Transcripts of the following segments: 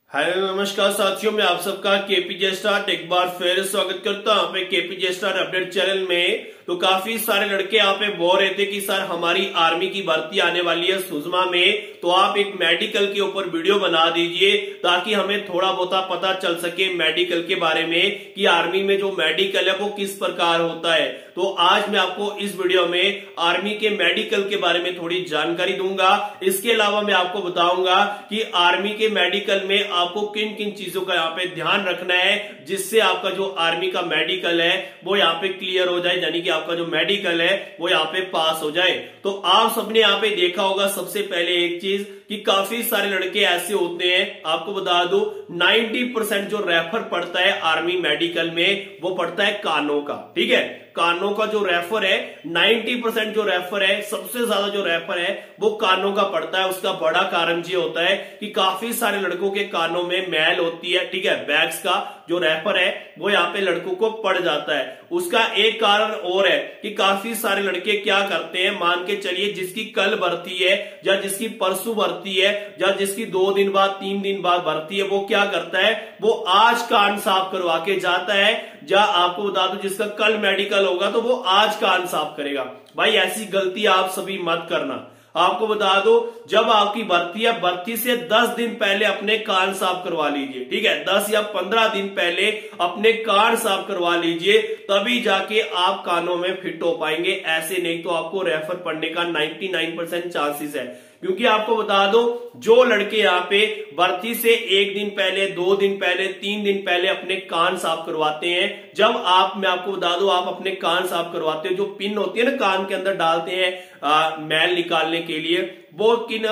Hello नमस्कार साथियों, मैं आप सबका केपीजे स्टार एक बार फिर स्वागत करता हूं पे केपीजे स्टार अपडेट चैनल में। तो काफी सारे लड़के यहाँ पे बोल रहे थे कि सर हमारी आर्मी की भर्ती आने वाली है सुषमा में, तो आप एक मेडिकल के ऊपर वीडियो बना दीजिए ताकि हमें थोड़ा बहुत पता चल सके मेडिकल के बारे में कि आर्मी में जो मेडिकल है वो किस प्रकार होता है। तो आज मैं आपको इस वीडियो में आर्मी के मेडिकल के बारे में थोड़ी जानकारी दूंगा। इसके अलावा मैं आपको बताऊंगा कि आर्मी के मेडिकल में आपको किन किन चीजों का यहाँ पे ध्यान रखना है जिससे आपका जो आर्मी का मेडिकल है वो यहाँ पे क्लियर हो जाए, यानी कि आपका जो मेडिकल है वो यहाँ पे पास हो जाए। तो आप सबने यहाँ पे देखा होगा सबसे पहले एक चीज कि काफी सारे लड़के ऐसे होते हैं, आपको बता दो 90% जो रेफर पड़ता है आर्मी मेडिकल में वो पड़ता है कानों का। ठीक है, कानों का जो रेफर है 90% जो रेफर है, सबसे ज्यादा जो रेफर है वो कानों का पड़ता है। उसका बड़ा कारण ये होता है कि काफी सारे लड़कों के कानों में मैल होती है। ठीक है, बैग्स का जो रेफर है वो यहाँ पे लड़कों को पड़ जाता है। उसका एक कारण और है कि काफी सारे लड़के क्या करते हैं, मान के चलिए जिसकी कल भर्ती है या जिसकी परसों भर्ती है या जिसकी 2 दिन बाद 3 दिन बाद भर्ती है, वो क्या करता है, वो आज कान साफ करवा के जाता है। या आपको बता दूं जिसका कल मेडिकल होगा तो वो आज कान साफ करेगा। भाई ऐसी गलती आप सभी मत करना। आपको बता दो जब आपकी भर्ती है, भर्ती से 10 दिन पहले अपने कान साफ करवा लीजिए। ठीक है, 10 या 15 दिन पहले अपने कान साफ करवा लीजिए, तभी जाके आप कानों में फिट हो पाएंगे। ऐसे नहीं तो आपको रेफर पड़ने का 99% चांसेस है। क्योंकि आपको बता दो जो लड़के यहाँ पे भर्ती से 1 दिन पहले, 2 दिन पहले, 3 दिन पहले अपने कान साफ करवाते हैं, जब मैं आपको बता दो आप अपने कान साफ करवाते हो, जो पिन होती है ना कान के अंदर डालते हैं मैल निकालने के लिए, वो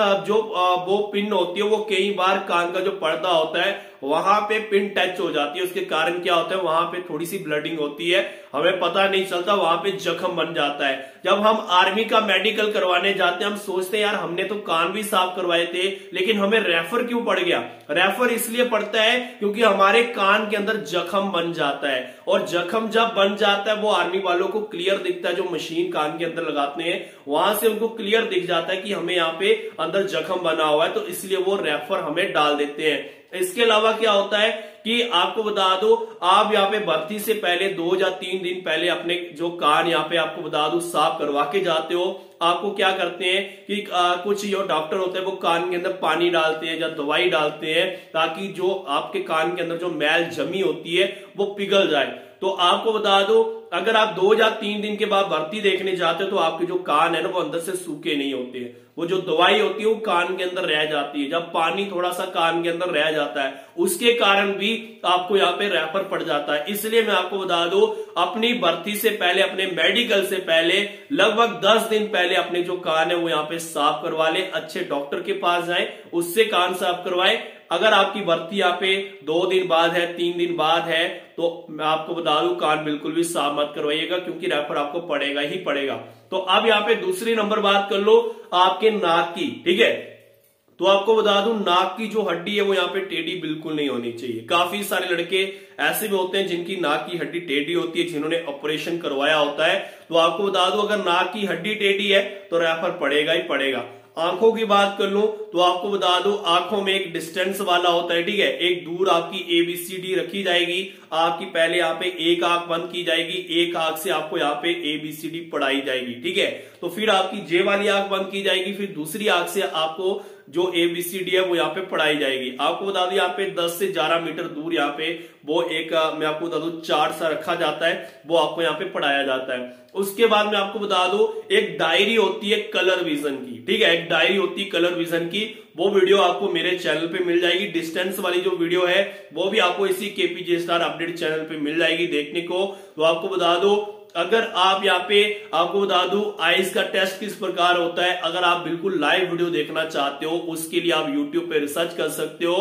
वो पिन होती है वो कई बार कान का जो पर्दा होता है वहां पे पिन टच हो जाती है। उसके कारण क्या होता है, वहां पे थोड़ी सी ब्लडिंग होती है, हमें पता नहीं चलता, वहां पे जख्म बन जाता है। जब हम आर्मी का मेडिकल करवाने जाते हैं हम सोचते हैं यार हमने तो कान भी साफ करवाए थे लेकिन हमें रेफर क्यों पड़ गया। रेफर इसलिए पड़ता है क्योंकि हमारे कान के अंदर जख्म बन जाता है, और जख्म जब बन जाता है वो आर्मी वालों को क्लियर दिखता है। जो मशीन कान के अंदर लगाते हैं वहां से उनको क्लियर दिख जाता है कि हमें यहाँ पे अंदर जख्म बना हुआ है, तो इसलिए वो रेफर हमें डाल देते हैं। इसके अलावा क्या होता है कि आपको बता दो आप यहाँ पे भर्ती से पहले 2 या 3 दिन पहले अपने जो कान यहाँ पे आपको बता दो साफ करवा के जाते हो। आपको क्या करते हैं कि कुछ जो डॉक्टर होते हैं वो कान के अंदर पानी डालते हैं या दवाई डालते हैं ताकि जो आपके कान के अंदर जो मैल जमी होती है वो पिघल जाए। तो आपको बता दो अगर आप 2 या 3 दिन के बाद भर्ती देखने जाते हो तो आपके जो कान है ना वो अंदर से सूखे नहीं होते हैं, वो जो दवाई होती है वो कान के अंदर रह जाती है। जब पानी थोड़ा सा कान के अंदर रह जाता है उसके कारण भी आपको यहाँ पे रेफर पड़ जाता है। इसलिए मैं आपको बता दूं अपनी भर्ती से पहले, अपने मेडिकल से पहले लगभग 10 दिन पहले अपने जो कान है वो यहाँ पे साफ करवा ले। अच्छे डॉक्टर के पास जाए, उससे कान साफ करवाए। अगर आपकी भर्ती यहाँ पे 2 दिन बाद है, 3 दिन बाद है, तो मैं आपको बता दूं कान बिल्कुल भी साफ मत करवाइएगा क्योंकि रेफर आपको पड़ेगा ही पड़ेगा। तो अब यहाँ पे दूसरी नंबर बात कर लो आपके नाक की। ठीक है, तो आपको बता दूं नाक की जो हड्डी है वो यहाँ पे टेढ़ी बिल्कुल नहीं होनी चाहिए। काफी सारे लड़के ऐसे भी होते हैं जिनकी नाक की हड्डी टेढ़ी होती है, जिन्होंने ऑपरेशन करवाया होता है। तो आपको बता दूं अगर नाक की हड्डी टेढ़ी है तो रेफर पड़ेगा ही पड़ेगा। आंखों की बात कर लूं तो आपको बता दो आंखों में एक डिस्टेंस वाला होता है। ठीक है, एक दूर आपकी ABCD रखी जाएगी। आपकी पहले यहाँ पे एक आंख बंद की जाएगी, एक आंख से आपको यहाँ पे ABCD पढ़ाई जाएगी। ठीक है, तो फिर आपकी जे वाली आंख बंद की जाएगी, फिर दूसरी आंख से आपको जो ABCD है वो यहाँ पे पढ़ाई जाएगी। आपको बता दें यहाँ पे 10 से 11 मीटर दूर यहाँ पे वो एक मैं आपको बता दूं चार्ट सा रखा जाता है, वो आपको यहाँ पे पढ़ाया जाता है। उसके बाद मैं आपको बता दूं एक डायरी होती है कलर विजन की। ठीक है, एक डायरी होती है कलर विजन की, वो वीडियो आपको मेरे चैनल पे मिल जाएगी। डिस्टेंस वाली जो वीडियो है वो भी आपको इसी केपीजे स्टार अपडेट चैनल पे मिल जाएगी देखने को। तो आपको बता दो अगर आप यहाँ पे आपको बता दूं आईज का टेस्ट किस प्रकार होता है, अगर आप बिल्कुल लाइव वीडियो देखना चाहते हो उसके लिए आप यूट्यूब पे रिसर्च कर सकते हो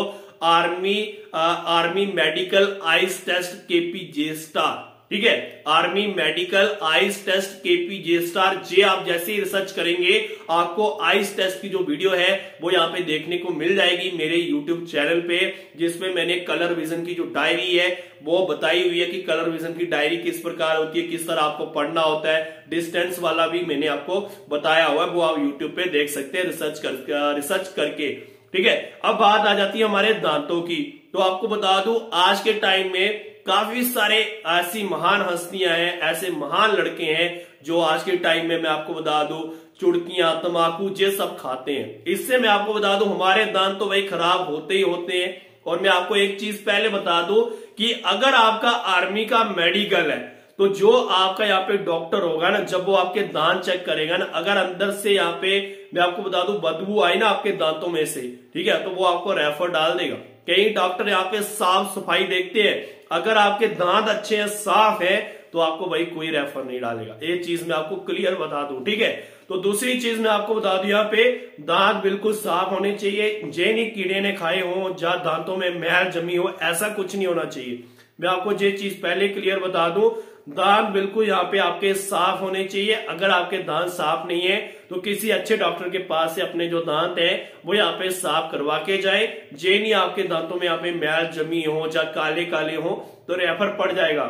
army medical eyes test KPJ star. ठीक है, army medical ice test KPJ star जे आप जैसे ही रिसर्च करेंगे आपको आइस टेस्ट की जो वीडियो है वो यहाँ पे देखने को मिल जाएगी मेरे यूट्यूब चैनल पे, जिसमें मैंने कलर विजन की जो डायरी है वो बताई हुई है कि कलर विजन की डायरी किस प्रकार होती है, किस तरह आपको पढ़ना होता है। डिस्टेंस वाला भी मैंने आपको बताया हुआ है, वो आप यूट्यूब पे देख सकते हैं रिसर्च करके। ठीक है। अब बात आ जाती है हमारे दांतों की। तो आपको बता दूं आज के टाइम में काफी सारे ऐसी महान हस्तियां हैं, ऐसे महान लड़के हैं जो आज के टाइम में मैं आपको बता दूं चुड़कियां, तंबाकू ये सब खाते हैं। इससे मैं आपको बता दूं हमारे दांत तो भाई खराब होते ही होते हैं। और मैं आपको एक चीज पहले बता दूं कि अगर आपका आर्मी का मेडिकल है तो जो आपका यहाँ पे डॉक्टर होगा ना, जब वो आपके दांत चेक करेगा ना, अगर अंदर से यहाँ पे मैं आपको बता दूं बदबू आई ना आपके दांतों में से, ठीक है, तो वो आपको रेफर डाल देगा। कई डॉक्टर यहाँ पे साफ सफाई देखते हैं, अगर आपके दांत अच्छे हैं, साफ है, तो आपको भाई कोई रेफर नहीं डालेगा। ये चीज मैं आपको क्लियर बता दूं, ठीक है। तो दूसरी चीज मैं आपको बता दूं, यहाँ पे दांत बिल्कुल साफ होने चाहिए। जे नहीं कीड़े ने खाए हो, जहां दांतों में मैल जमी हो, ऐसा कुछ नहीं होना चाहिए। मैं आपको ये चीज पहले क्लियर बता दूं, दांत बिल्कुल यहाँ पे आपके साफ होने चाहिए। अगर आपके दांत साफ नहीं है तो किसी अच्छे डॉक्टर के पास से अपने जो दांत हैं वो यहाँ पे साफ करवा के जाए। जे नहीं आपके दांतों में यहाँ पे मैल जमी हो या काले काले हो तो रेफर पड़ जाएगा।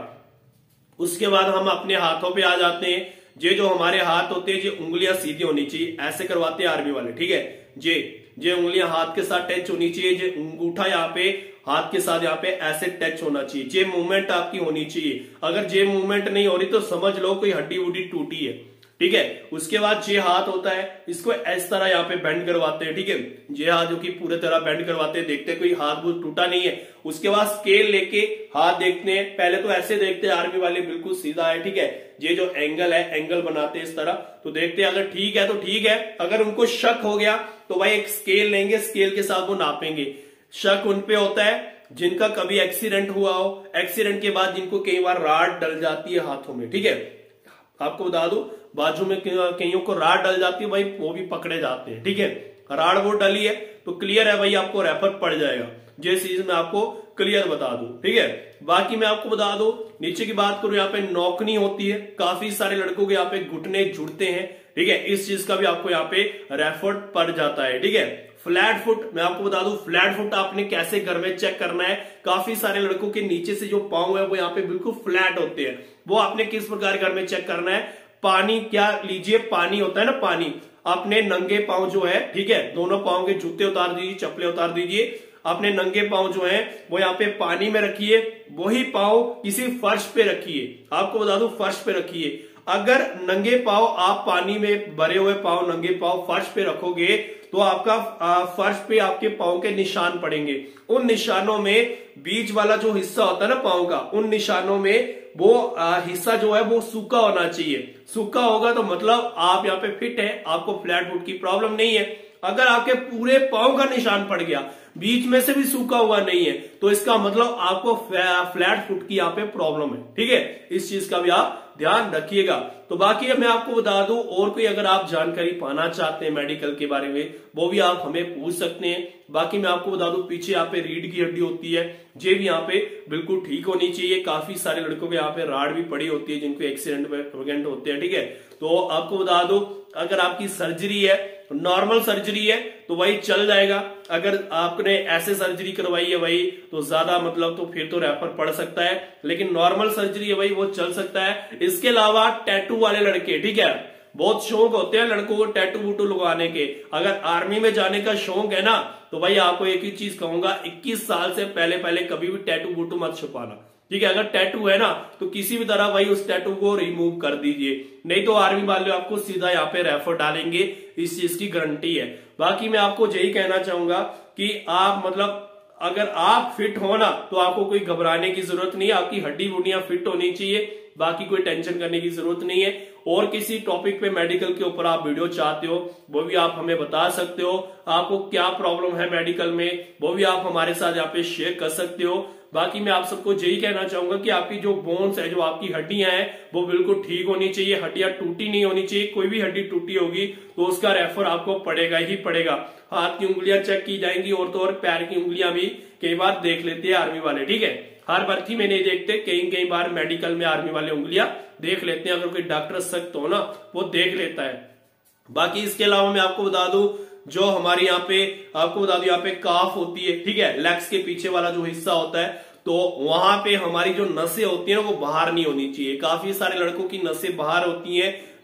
उसके बाद हम अपने हाथों पे आ जाते हैं। ये जो हमारे हाथ होते हैं, ये उंगलियां सीधी होनी चाहिए, ऐसे करवाते हैं आर्मी वाले, ठीक है। ये उंगलियां हाथ के साथ टच होनी चाहिए। ये अंगूठा यहाँ पे हाथ के साथ यहाँ पे ऐसे टच होना चाहिए। ये मूवमेंट आपकी होनी चाहिए। अगर ये मूवमेंट नहीं हो रही तो समझ लो कोई हड्डी वुड्डी टूटी है, ठीक है। उसके बाद ये हाथ होता है, इसको इस तरह यहाँ पे बेंड करवाते हैं, ठीक है। ये हाथ जो कि पूरे तरह बेंड करवाते हैं, देखते हैं कोई हाथ वो टूटा नहीं है। उसके बाद स्केल लेके हाथ देखते हैं। पहले तो ऐसे देखते हैं आर्मी वाले, बिल्कुल सीधा है, ठीक है। ये जो एंगल है, एंगल बनाते हैं इस तरह, तो देखते हैं अगर ठीक है तो ठीक है। अगर उनको शक हो गया तो भाई एक स्केल लेंगे, स्केल के साथ वो नापेंगे। शक उन पे होता है जिनका कभी एक्सीडेंट हुआ हो, एक्सीडेंट के बाद जिनको कई बार राड डल जाती है हाथों में, ठीक है। आपको बता दूं बाजू में कईयों को राड डल जाती है, भाई वो भी पकड़े जाते हैं, ठीक है। राड वो डली है तो क्लियर है भाई, आपको रेफर पड़ जाएगा। ये चीज मैं आपको क्लियर बता दूं, ठीक है। बाकी मैं आपको बता दूं, नीचे की बात करूं, यहाँ पे नौकनी होती है, काफी सारे लड़कों के यहाँ पे घुटने जुड़ते हैं, ठीक है। इस चीज का भी आपको यहाँ पे रेफर पड़ जाता है, ठीक है। फ्लैट फुट मैं आपको बता दूं, फ्लैट फुट आपने कैसे घर में चेक करना है। काफी सारे लड़कों के नीचे से जो पांव है वो यहाँ पे बिल्कुल फ्लैट होते हैं, वो आपने किस प्रकार घर में चेक करना है। पानी क्या लीजिए, पानी होता है ना, पानी अपने नंगे पांव जो है, ठीक है, दोनों पांव के जूते उतार दीजिए, चप्पलें उतार दीजिए, अपने नंगे पांव जो है वो यहाँ पे पानी में रखिए। वही पांव किसी फर्श पे रखिए, आपको बता दूं फर्श पे रखिए। अगर नंगे पांव आप पानी में भरे हुए पांव, नंगे पांव फर्श पे रखोगे तो आपका फर्श पे आपके पांव के निशान पड़ेंगे। उन निशानों में बीच वाला जो हिस्सा होता है ना पांव का, उन निशानों में वो हिस्सा जो है वो सूखा होना चाहिए। सूखा होगा तो मतलब आप यहाँ पे फिट है, आपको फ्लैट फुट की प्रॉब्लम नहीं है। अगर आपके पूरे पांव का निशान पड़ गया, बीच में से भी सूखा हुआ नहीं है, तो इसका मतलब आपको फ्लैट फुट की यहाँ पे प्रॉब्लम है, ठीक है। इस चीज का भी आप ध्यान रखिएगा। तो बाकी मैं आपको बता दूं, और कोई अगर आप जानकारी पाना चाहते हैं मेडिकल के बारे में, वो भी आप हमें पूछ सकते हैं। बाकी मैं आपको बता दूं, पीछे यहाँ पे रीढ़ की हड्डी होती है, ये भी यहाँ पे बिल्कुल ठीक होनी चाहिए। काफी सारे लड़कों के यहाँ पे राड भी पड़ी होती है जिनको एक्सीडेंट वगैरह होते हैं, ठीक है। तो आपको बता दो, अगर आपकी सर्जरी है, नॉर्मल सर्जरी है तो वही चल जाएगा। अगर आपने ऐसे सर्जरी करवाई है भाई तो ज्यादा मतलब तो फिर तो रेफर पड़ सकता है, लेकिन नॉर्मल सर्जरी है भाई वो चल सकता है। इसके अलावा टैटू वाले लड़के, ठीक है, बहुत शौक होते हैं लड़कों को टैटू वूटू लगवाने के। अगर आर्मी में जाने का शौक है ना तो भाई आपको एक ही चीज कहूंगा, 21 साल से पहले कभी भी टैटू वूटू मत छुपाना, ठीक है। अगर टैटू है ना तो किसी भी तरह भाई उस टैटू को रिमूव कर दीजिए, नहीं तो आर्मी वाले आपको सीधा यहाँ पे रेफर डालेंगे, इस चीज की गारंटी है। बाकी मैं आपको यही कहना चाहूंगा कि आप मतलब अगर आप फिट हो ना तो आपको कोई घबराने की जरूरत नहीं है, आपकी हड्डी बुड्डियां फिट होनी चाहिए, बाकी कोई टेंशन करने की जरूरत नहीं है। और किसी टॉपिक पे मेडिकल के ऊपर आप वीडियो चाहते हो वो भी आप हमें बता सकते हो, आपको क्या प्रॉब्लम है मेडिकल में वो भी आप हमारे साथ यहाँ पे शेयर कर सकते हो। बाकी मैं आप सबको यही कहना चाहूंगा कि आपकी जो बोन्स है, जो आपकी हड्डियां हैं वो बिल्कुल ठीक होनी चाहिए, हड्डियां टूटी नहीं होनी चाहिए। कोई भी हड्डी टूटी होगी तो उसका रेफर आपको पड़ेगा ही पड़ेगा। हाथ की उंगलियां चेक की जाएंगी और तो और पैर की उंगलियां भी कई बार देख लेते हैं आर्मी वाले, ठीक है। हर भर्ती में नहीं देखते, कई बार मेडिकल में आर्मी वाले उंगलियां देख लेते हैं। अगर कोई डॉक्टर सख्त हो ना वो देख लेता है। बाकी इसके अलावा मैं आपको बता दूं, जो हमारे यहाँ पे आपको बता दूं यहाँ पे काफ होती है, ठीक है, लेग्स के पीछे वाला जो हिस्सा होता है, तो वहां पे हमारी जो नसें होती है ना वो बाहर नहीं होनी चाहिए। काफी सारे लड़कों की नसें बाहर होती हैं,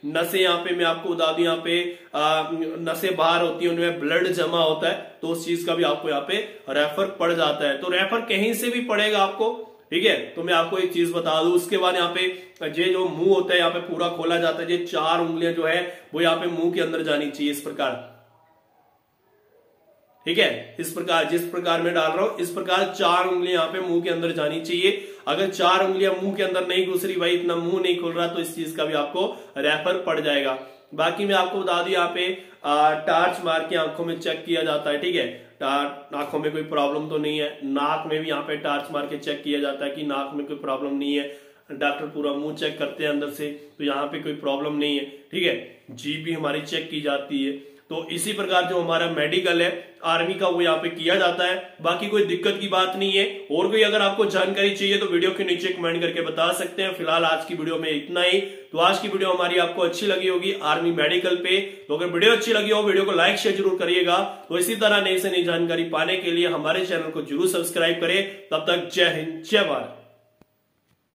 नसें यहाँ पे मैं आपको बता दूं, यहाँ पे नसें बाहर होती है, उनमें ब्लड जमा होता है, तो उस चीज का भी आपको यहाँ पे रेफर पड़ जाता है। तो रेफर कहीं से भी पड़ेगा आपको, ठीक है। तो मैं आपको एक चीज बता दूं, उसके बाद यहाँ पे ये जो मुंह होता है यहाँ पे पूरा खोला जाता है, ये 4 उंगलियां जो है वो यहाँ पे मुंह के अंदर जानी चाहिए, इस प्रकार, ठीक है। इस प्रकार जिस प्रकार मैं डाल रहा हूं, इस प्रकार 4 उंगलियां यहाँ पे मुंह के अंदर जानी चाहिए। अगर 4 उंगलियां मुंह के अंदर नहीं घुस रही, भाई इतना मुंह नहीं खुल रहा, तो इस चीज का भी आपको रेफर पड़ जाएगा। बाकी मैं आपको बता दूं, यहाँ पे टार्च मार के आंखों में चेक किया जाता है, ठीक है। आंखों में कोई प्रॉब्लम तो नहीं है। नाक में भी यहाँ पे टार्च मार के चेक किया जाता है कि नाक में कोई प्रॉब्लम नहीं है। डॉक्टर पूरा मुंह चेक करते हैं अंदर से, तो यहाँ पे कोई प्रॉब्लम नहीं है, ठीक है। जीभ भी हमारी चेक की जाती है। तो इसी प्रकार जो हमारा मेडिकल है आर्मी का, वो यहाँ पे किया जाता है। बाकी कोई दिक्कत की बात नहीं है। और कोई अगर आपको जानकारी चाहिए तो वीडियो के नीचे कमेंट करके बता सकते हैं। फिलहाल आज की वीडियो में इतना ही। तो आज की वीडियो हमारी आपको अच्छी लगी होगी आर्मी मेडिकल पे। तो अगर वीडियो अच्छी लगी हो, वीडियो को लाइक शेयर जरूर करिएगा। तो इसी तरह नई से नई जानकारी पाने के लिए हमारे चैनल को जरूर सब्सक्राइब करें। तब तक जय हिंद, जय भारत।